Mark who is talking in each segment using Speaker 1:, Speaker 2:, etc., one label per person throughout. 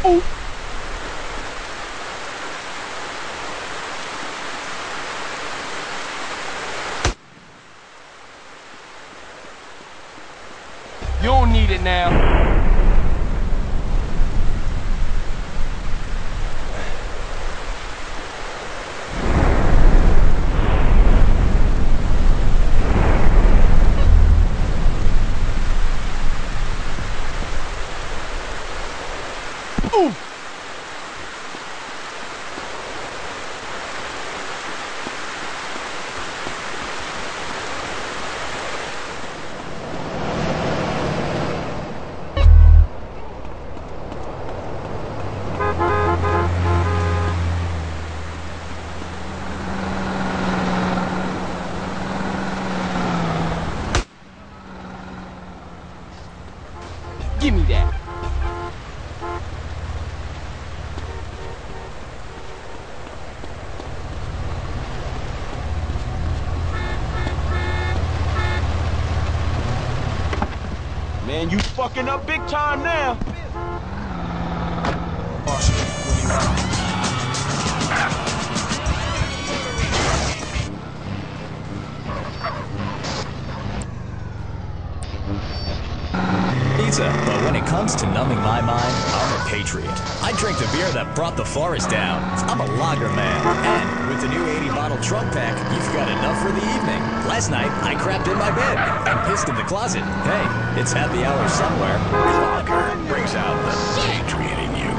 Speaker 1: Ooh. You don't need it now. Ooh. Give me that. Man, you fucking up big time now.
Speaker 2: Pizza, but when it comes to numbing my mind, I'm a patriot. I drink the beer that brought the forest down. I'm a lager man. And with the new 80-bottle trunk pack, you've got enough for the evening. Last night, I crapped in my bed and pissed in the closet. Hey, it's happy hour somewhere.
Speaker 3: Lager brings out the patriot in you.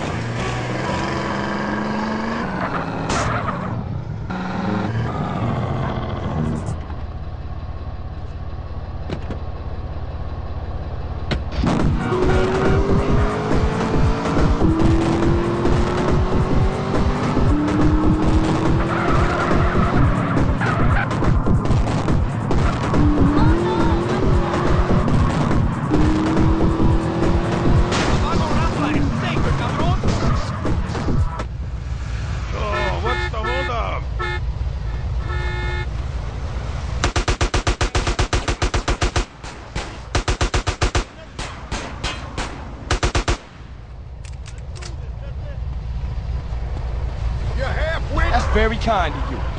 Speaker 1: That's very kind of you.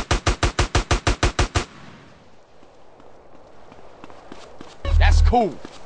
Speaker 1: That's cool.